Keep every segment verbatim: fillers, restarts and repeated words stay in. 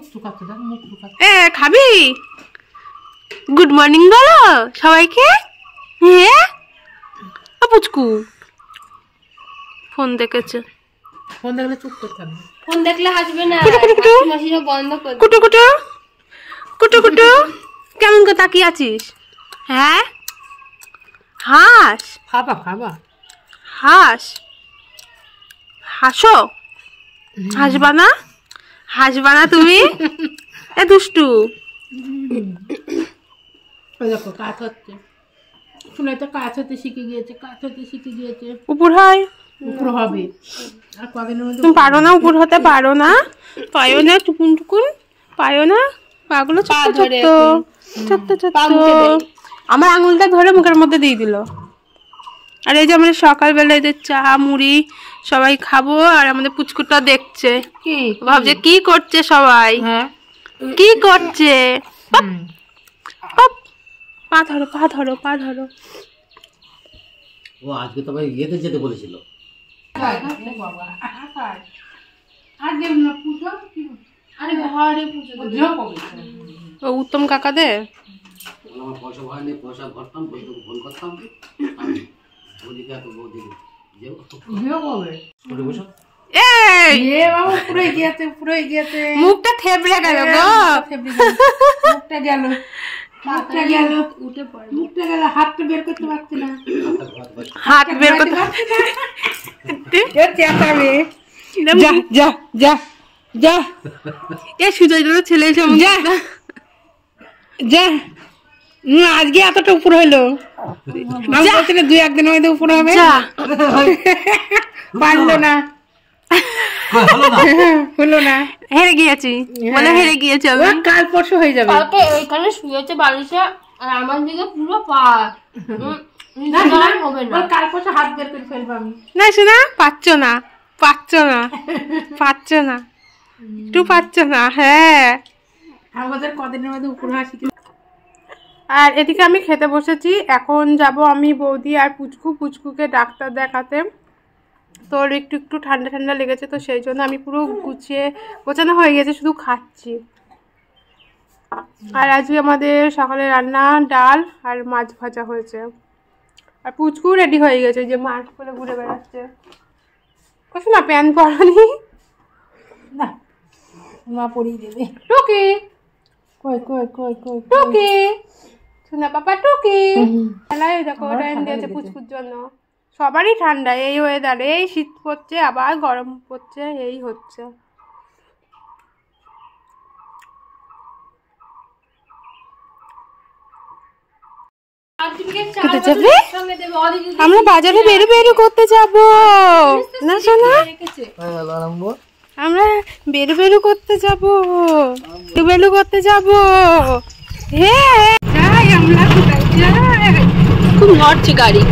এ খাবি? Good morning বলো সবাইকে। হ্যাঁ পুচকু ফোন দেখেছে। ফোন দেখলে চুপ করতে হবে। ফোন দেখলে হাসবে না। মাসিরা বন্ধ করে কুটু কুটু কুটু কুটু কেমন করে তাকিয়ে আছিস? হ্যাঁ হাস খাবা খাবা হাস হাসো। হাসবা না? হাসবা না তুমি? এ দুষ্টু। দেখো কাজ হচ্ছে, শুনে তো কাজ হতে শিখে গিয়েছে, কাজ হতে শিখে গিয়েছে। উপর হয়, উপর হবে। আর কদিনের মধ্যে তুমি পারো না, উপর হতে পারো না, পায়ো না, টুকুন টুকুন পায়ো না, পাগুলো ছোট্ট ছোট্ট ছোট্ট ছোট্ট। আমার আঙুলটা ধরে মুখের মধ্যে দিয়ে দিল। আর এই যে আমাদের সকালবেলা এদের চা মুড়ি সবাই খাবো, আর আমাদের পুচকুটা দেখছে, কি ভাবছে কি করছে সবাই, কি করছে। পা ধরো পা ধরো পা ধরো। ও আজকে তো ভাই ইয়েতে যেতে বলেছিল। ও উত্তম কাকাদের আমার পয়সা ভয় নেই, পয়সা ভরতাম, বন্ধুকে ফোন করতাম, বৌদিকে এত বৌদিকে মুখটা থেবড়ে গেল গো, মুখটা গেল, মুখটা গেল, উঠে পড়ে, মুখটা গেল, হাতটা বের করতে পারছি না, হাত বের করতে পারছি না। যা যা যা যা, এ সুজয় দাদা ছেলে এসে যা যা। আজকে এতটা উপর হইলো, আমি বলছিলাম দুই একদিনের মধ্যে উপর হবে, পারলো না, হলো না, হেরে গিয়েছি বলে হেরে গিয়েছি আমি। কাল পরশু হয়ে যাবে। কালকে ওইখানে শুয়েছে বালিশে, আর আমার দিকে পুরো পা হবে না। কাল পরশু হাত বের করে ফেলবো আমি। না শোনা, পাচ্ছ না পাচ্ছ না পাচ্ছ না, একটু পাচ্ছ না। হ্যাঁ আমাদের কদিনের মধ্যে উপর হাসি। আর এদিকে আমি খেতে বসেছি, এখন যাব আমি বৌদি আর পুচকু, পুচকুকে ডাক্তার দেখাতে। তোর একটু একটু ঠান্ডা ঠান্ডা লেগেছে, তো সেই জন্য আমি পুরো গুছিয়ে গোছানো হয়ে গেছে, শুধু খাচ্ছি। আর আজকে আমাদের সকালে রান্না ডাল আর মাছ ভাজা হয়েছে, আর পুচকু রেডি হয়ে গেছে, যে মাছ করে ঘুরে বেড়াচ্ছে। কত না প্যান্ট পরানি না, মা পরিয়ে দেবে। টুকি কই কই কই কই টুকি শোনা পাপা টুকি। খেলায় দেখো ওটা এনে দিয়েছে পুচকুর জন্য। সবারই ঠান্ডা এই ওয়েদারে, এই শীত পড়ছে আবার গরম পড়ছে, এই হচ্ছে। আমরা বাজারে বেরু বেরু করতে যাব না সোনা, আমরা বেরু বেরু করতে যাব, বেরু বেরু করতে যাব। হ্যাঁ যাই, আমরা কোথায় যাই? খুব নড়ছে গাড়ি।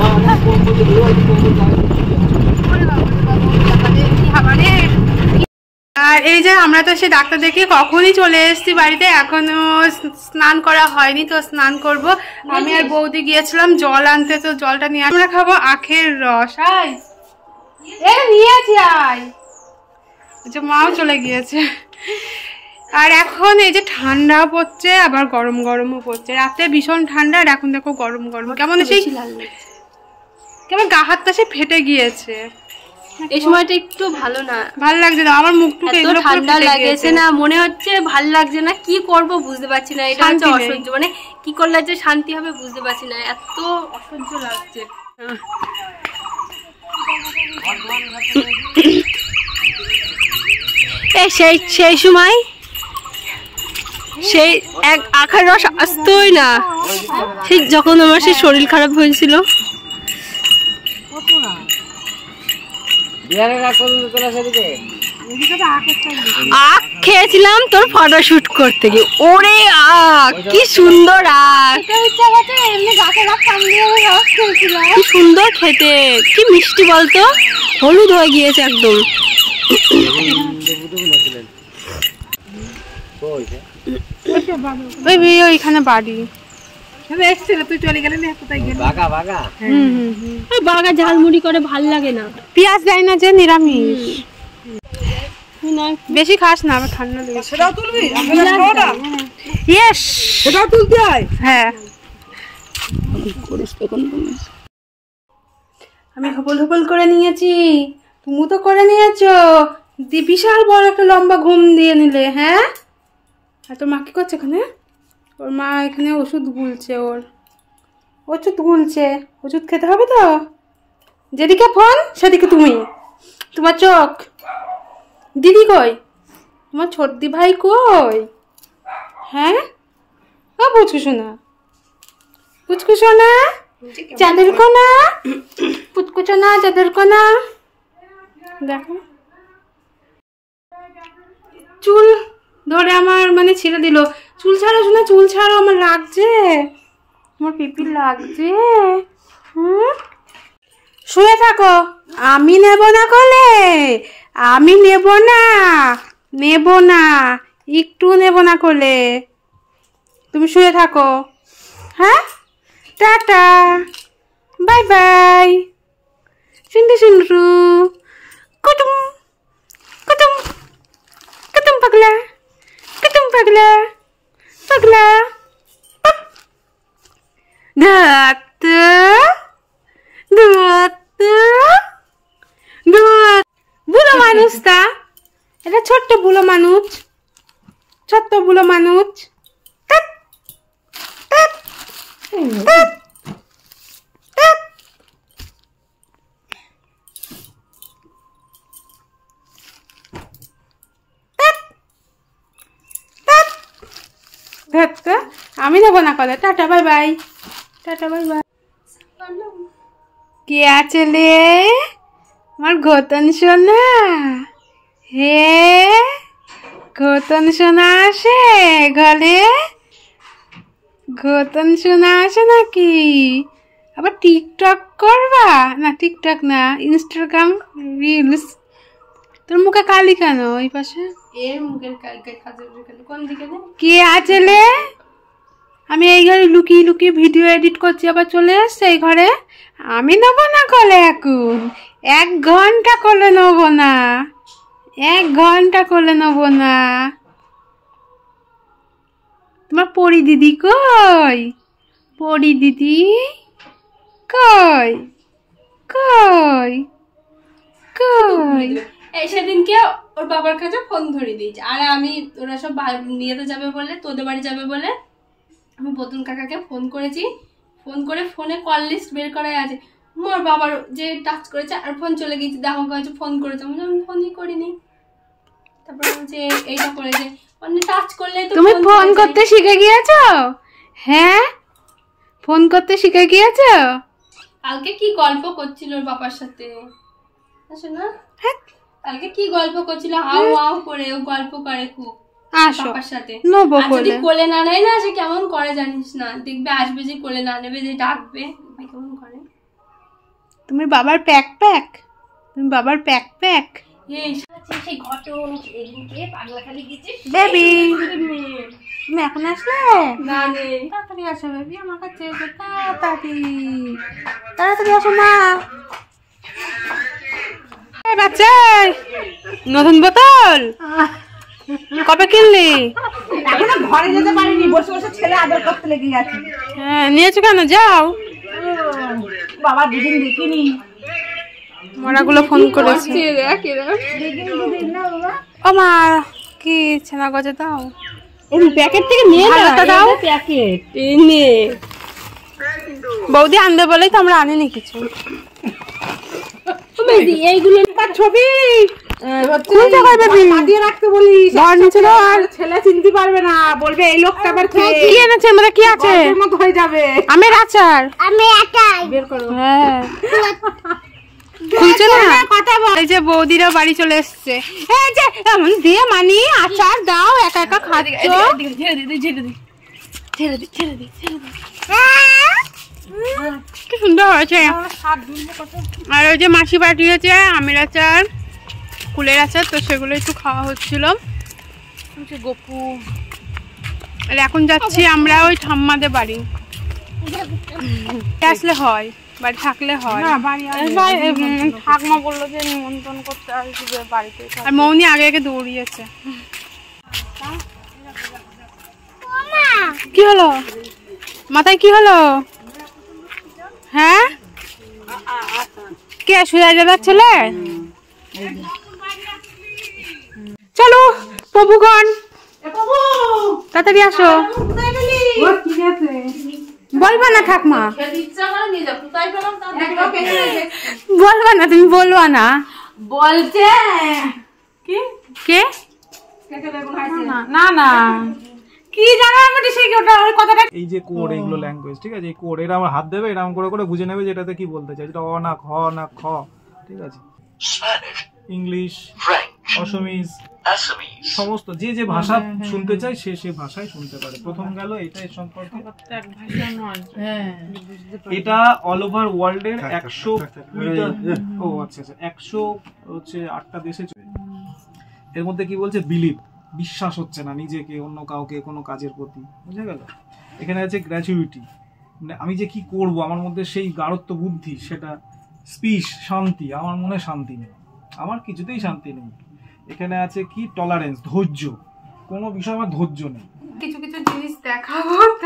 আর এই যে আমরা তো সে ডাক্তার দেখে কখনই চলে এসেছি বাড়িতে, এখনো স্নান করা হয়নি, তো স্নান করব। আমি আর বৌদি গিয়েছিলাম জল আনতে, তো জলটা নিয়ে আমরা খাবো আখের রস। আয় এ নিয়েছি, আয়। যে মাও চলে গিয়েছে। আর এখন এই যে ঠান্ডা পড়ছে, আবার গরম গরমও পড়ছে। রাতে ভীষণ ঠান্ডা, আর এখন দেখো গরম গরম, কেমন সেই কেমন গা হাতটা সে ফেটে গিয়েছে। এই সময়টা একটু ভালো না, ভালো লাগছে না আমার মুখটুকু, এগুলো ঠান্ডা লাগেছে না, মনে হচ্ছে ভালো লাগছে না, কি করব বুঝতে পারছি না। এটা হচ্ছে অসহ্য, মানে কি করলে যে শান্তি হবে বুঝতে পারছি না, এত অসহ্য লাগছে। এই সেই সেই সময় সেই এক আখার রস আসতোই না, সেই যখন আমার সেই শরীর খারাপ হয়েছিল। আখ খেয়েছিলাম তোর ফটোশুট করতে গিয়ে, ওরে আখ কি সুন্দর আখ, কি সুন্দর খেতে, কি মিষ্টি বলতো, হলুদ হয়ে গিয়েছে একদম। ওইখানে বাড়ি বাগা ঝালমুড়ি করে ভাল লাগে না, পেঁয়াজ দেয় না যে, নিরামিষ। বেশি খাস না, আমার ঠান্ডা লেগেছে। সেটাও তুলবি? ইয়েস, সেটাও তুলতে হয়। হ্যাঁ করিস তখন আমি হবল হবল করে নিয়েছি, তুমি তো করে নিয়েছো। দি বিশাল বড় একটা লম্বা ঘুম দিয়ে নিলে। হ্যাঁ, আর তোর মা কি করছে এখানে? ওর মা এখানে ওষুধ গুলছে, ওর ওষুধ গুলছে। ওষুধ খেতে হবে তো। যেদিকে ফোন সেদিকে তুমি। তোমার চোখ। দিদি কই? তোমার ছোটদি ভাই কই? হ্যাঁ, ও পুচকু না, পুচকু সোনা, চাঁদের কোনা, পুচকু সোনা, চাঁদের কোনা। দেখো চুল ধরে আমার মানে ছিঁড়ে দিল। চুল ছাড়ো শোনা, চুল ছাড়ো, আমার লাগছে, আমার পিপির লাগছে। হুম, শুয়ে থাকো, আমি নেব না কোলে, আমি নেব না, নেব না, একটু নেব না কোলে, তুমি শুয়ে থাকো। হ্যাঁ, টাটা, বাই বাই, শুনতে শুনটু, কুটুম কুটুম কুটুম, পাগলা কুটুম, পাগলা পাগলা। ডাক্তার, বুড়ো মানুষটা, এটা ছোট্ট বুড়ো মানুষ, ছোট্ট বুড়ো মানুষ। আমি নেবো না কলে। Tata, bye bye, tata, bye bye. কে আছে লে? আমার ঘতন সোনা। হে, ঘতন সোনা আসে ঘরে? ঘতন সোনা আসে নাকি? আবার টিকটক করবা? না টিকটক না, ইনস্টাগ্রাম রিলস। তোর মুখে কালি কেন ওই পাশে? এর মুখের কোন দিকে? কে আছে লে? আমি এই ঘরে লুকিয়ে লুকিয়ে ভিডিও এডিট করছি, আবার চলে এসছে এই ঘরে। আমি নেবো না কোলে এখন, এক ঘন্টা কোলে নেবো না, এক ঘন্টা কোলে নেবো না। তোমার পরি দিদি কই? পরি দিদি কই? কই? কই? এই সেদিনকে ওর বাবার কাছে ফোন ধরে দিয়েছে, আর আমি ওরা সব নিয়েতে যাবে বলে, তোদের বাড়ি যাবে বলে আমি বতুন কাকাকে ফোন করেছি। ফোন করে ফোনে কল লিস্ট বের করাই আছে, মোর বাবার যে টাচ করেছে আর ফোন চলে গেছে। দেখো কাছে ফোন করেছে, আমি ফোনই করিনি। তারপর যে এইটা করেছে, মানে টাচ করলে তো তুমি ফোন করতে শিখে গিয়েছো? হ্যাঁ, ফোন করতে শিখে গিয়েছো? কালকে কি গল্প করছিল ওর বাবার সাথে, আসো না? কালকে কি গল্প করছিল, হাউ হাউ করে, ও গল্প করে খুব বাবার সাথে। যদি কোলে না নেয় না, সে কেমন করে জানিস না, দেখবে আসবে যে কোলে না নেবে, যে ডাকবে কেমন করে। তুমি বাবার প্যাক প্যাক, তুমি বাবার প্যাক প্যাক। সেই ঘটন এদিনকে পাগলাখালি গেছিস বেবি, তুমি এখন আসলে? না রে, তাড়াতাড়ি আসো বেবি আমার কাছে, তাড়াতাড়ি তাড়াতাড়ি আসো না। বাচ্চা নতুন বোতল কবে কিনলি? এখনো ঘরে যেতে পারিনি, বসে বসে ছেলে আদর করতে লেগে গেছে। হ্যাঁ, নিয়েছো কেন? যাও। বাবা দুদিন দেখিনি, মরাগুলো ফোন করেছে। ও মা, কি ছানা গজে দাও, প্যাকেট থেকে নিয়ে দাও। প্যাকেট নে বৌদি আনবে বলেই তো আমরা আনিনি কিছু। এইগুলো ছবি দিয়ে রাখতে বলিস, ছেলে চিনতে পারবে না, বলবে এই লোকটা আবার কি এনেছে, মানে কি আছে মতো হয়ে যাবে। আমের আচার, আমি একাই বের করব। হ্যাঁ, খুলছে না কথা বল। এই যে বৌদিরা বাড়ি চলে এসছে, এই যে এমন দিয়ে মানি আচার দাও, একা একা খাচ্ছ। ছেড়ে দি, ছেড়ে দি, ছেড়ে দি, ছেড়ে দি, ছেড়ে দি। কি সুন্দর হয়েছে। আর ওই যে মাসি পাঠিয়েছে আমের আচার, কুলের আচার, তো সেগুলো একটু খাওয়া হচ্ছিল। গপু, আর এখন যাচ্ছি আমরা ওই ঠাম্মাদের বাড়ি, আসলে হয়। বাড়ি থাকলে হয় না বাড়ি ঠাকমা বললো যে নিমন্ত্রণ করতে আসবে বাড়িতে, আর মৌনি আগে আগে দৌড়িয়েছে। কি হলো মাথায়, কি হলো? হ্যাঁ কে সুজয় দাদার ছেলে? চলো প্রভুগণ তাড়াতাড়ি আসো। বলবা না ঠাকমা, বলবা না, তুমি বলবা না। বলছে কি কে না না কি জানো আমি সেই কথাটা। এই যে কোড, এইগুলো ল্যাঙ্গুয়েজ, ঠিক আছে? এই কোড এটা আমার হাত দেবে, এরকম করে করে বুঝে নেবে যে এটাতে কি বলতে চাই। যেটা অ না খ না খ, ঠিক আছে? ইংলিশ, অসমিজ, সমস্ত যে যে ভাষা শুনতে চাই সে সে ভাষায় শুনতে পারে। প্রথম গেল এটা এর সম্পর্কে। এটা অল ওভার ওয়ার্ল্ড এর একশো কুড়িটা, ও আচ্ছা আচ্ছা, একশো হচ্ছে আটটা দেশে চলে। এর মধ্যে কি বলছে? বিলিভ, বিশ্বাস হচ্ছে না নিজেকে, অন্য কাউকে, কোনো কাজের প্রতি, বুঝে গেল? এখানে আছে গ্র্যাচুইটি, মানে আমি যে কি করব, আমার মধ্যে সেই গাঢ়ত্ব বুদ্ধি, সেটা। স্পিচ, শান্তি, আমার মনে শান্তি নেই, আমার কিছুতেই শান্তি নেই। এখানে আছে কি? টলারেন্স, ধৈর্য, কোনো বিষয় আমার ধৈর্য নেই। কিছু কিছু জিনিস দেখাবো। তো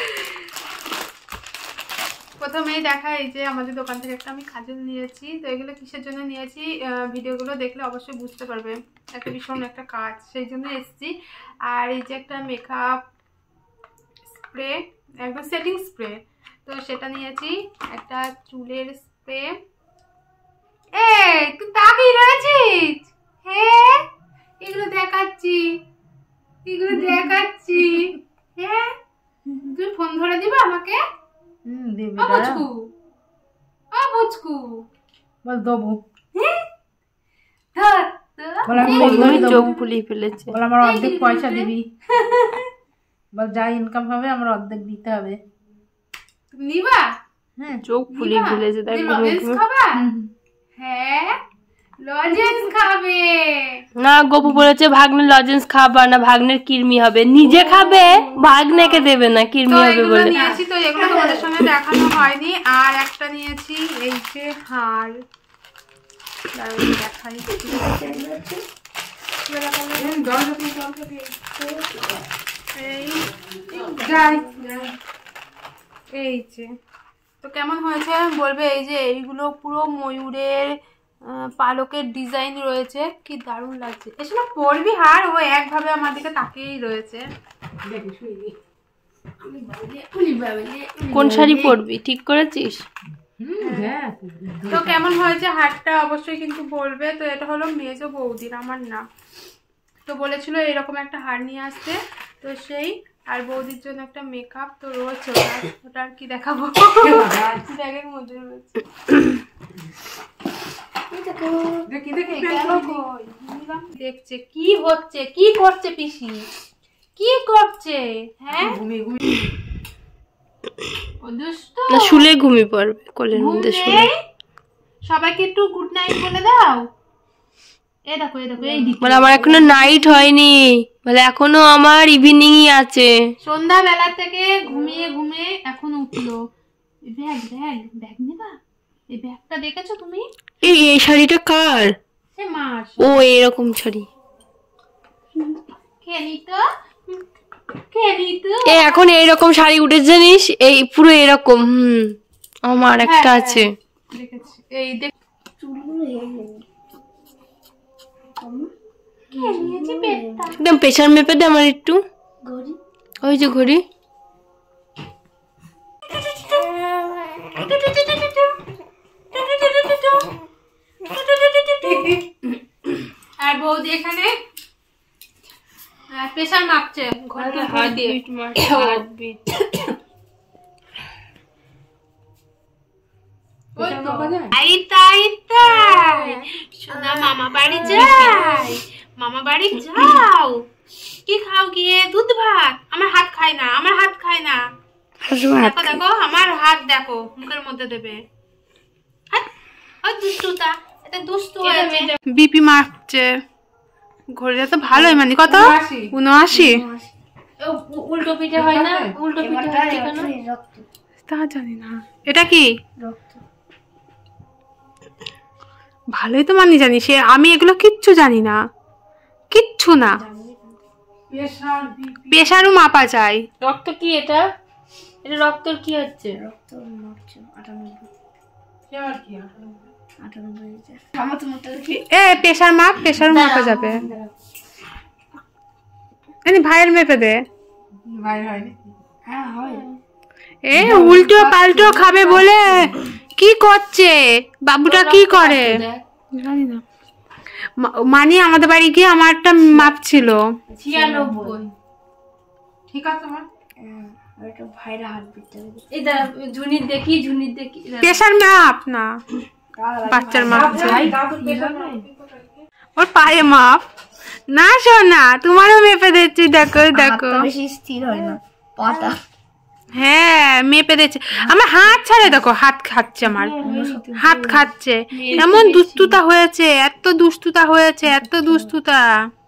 প্রথমেই দেখা, এই যে আমাদের দোকান থেকে একটা আমি কাজল নিয়েছি। তো এগুলো কিসের জন্য নিয়েছি ভিডিওগুলো দেখলে অবশ্যই বুঝতে পারবে। একটা ভীষণ একটা কাজ, সেই জন্য এসেছি। আর এই যে একটা মেকআপ স্প্রে, একদম সেটিং স্প্রে, তো সেটা নিয়েছি। একটা চুলের স্প্রে। এই তুই তাকিয়ে রয়েছিস? হ্যাঁ এগুলো দেখাচ্ছি, এগুলো দেখাচ্ছি। হ্যাঁ তুই ফোন ধরে দিবা আমাকে? বুঝকু বুঝকু বল দেবো, চোখ ফুলিয়ে ফেলেছে। বল আমার অর্ধেক পয়সা দিবি, বল যা ইনকাম হবে আমার অর্ধেক দিতে হবে। নিবা? হ্যাঁ চোখ ফুলিয়ে ফেলেছে, তাই লজেন্স খাবা? হ্যাঁ লজেন্স খাবে না। গপু বলেছে ভাগ্নের লজেন্স খাবা না, ভাগ্নের কিরমি হবে। নিজে খাবে, ভাগ্নেকে দেবে না, কিরমি হবে বলে। নিয়েছি তো এগুলো তোমাদের সঙ্গে দেখানো হয়নি। আর একটা নিয়েছি এই যে হার, দেখাই। এই যে তো কেমন হয়েছে বলবে। এই যে এইগুলো পুরো ময়ূরের পালকের ডিজাইন রয়েছে, কি দারুণ লাগছে। এসব পরবি হার, ও একভাবে আমার দিকে তাকিয়েই রয়েছে। কোন শাড়ি পরবি ঠিক করেছিস? তো কেমন হয়েছে হারটা অবশ্যই কিন্তু বলবে। তো এটা হলো মেজো বৌদির, আমার না। তো বলেছিল এরকম একটা হার নিয়ে আসতে, তো সেই। আর বৌদির জন্য একটা মেকআপ তো রয়েছে, ওটা আর কি দেখাবো, ব্যাগের মধ্যে রয়েছে। দেখছে কি হচ্ছে, কি করছে পিসি, কি করছে? হ্যাঁ না শুলে ঘুমিয়ে পড়বে, কোলের মধ্যে শুলে। সবাইকে একটু গুড নাইট বলে দাও। এই দেখো, এই দেখো, এই দিকে বলে আমার এখনো নাইট হয়নি, বলে এখনো আমার ইভিনিংই আছে। সন্ধ্যা বেলা থেকে ঘুমিয়ে ঘুমিয়ে এখন উঠলো। ব্যাগ ব্যাগ ব্যাগ নেবা? এই ব্যাগটা দেখেছো তুমি? এই এই শাড়িটা কার? সে মার। ও এরকম শাড়ি কে নিতো, কে নিতো? এ এখন এইরকম শাড়ি উঠে জানিস, এই পুরো এরকম। হুম আমার একটা আছে, দেখেছি। এই দেখ একদম প্রেশার মেপে দে আমার একটু। ওই যে ঘড়ি। আর বৌদি এখানে প্রেশার মাপছে ঘড়ি দিয়ে। সোনা মামা বাড়ি যাই, মামা বাড়ি যাও। কি খাও গিয়ে? দুধ ভাত? আমার হাত খায় না, আমার হাত খায় না। দেখো দেখো আমার হাত দেখো, মুখের মধ্যে দেবে। দুষ্টুটা, এটা দুষ্টু হয়েছে। বিপি মাপছে ঘড়িটা তো ভালোই, মানে কত? উনআশি। উল্টো পিঠে হয় না? উল্টো পিঠে হচ্ছে কেন তা জানি না। এটা কি? ভালোই তো মানি জানি, সে আমি এগুলো কিচ্ছু জানি না, কিচ্ছু না। প্রেশারও মাপা চাই। রক্ত কি এটা? এটা রক্তর কি হচ্ছে? রক্ত মাপছে আটানব্বই। এ প্রেশার মাপ, প্রেশার মাপা যাবে। এনে ভাইয়ের মেপে দে। এ উল্টো পাল্টো খাবে বলে কি করছে বাবুটা, কি করে জানি না। মানে আমাদের বাড়ি গিয়ে আমার একটা মাপ ছিল ছিয়ানব্বই। ঠিক আছে মা, ঝুনির দেখি, ঝুনির দেখি। প্রেশার মাপ না, বাচ্চার মাপ ওর পায়ে মাপ না। শোনা তোমারও মেপে দিচ্ছি, দেখো দেখো। বেশি স্থির হয় না পাটা। হ্যাঁ মেপে দিচ্ছে। আমার হাত ছাড়ে দেখো, হাত খাচ্ছে, আমার হাত খাচ্ছে। এমন দুষ্টুতা হয়েছে, এত দুষ্টুতা হয়েছে, এত দুষ্টুতা।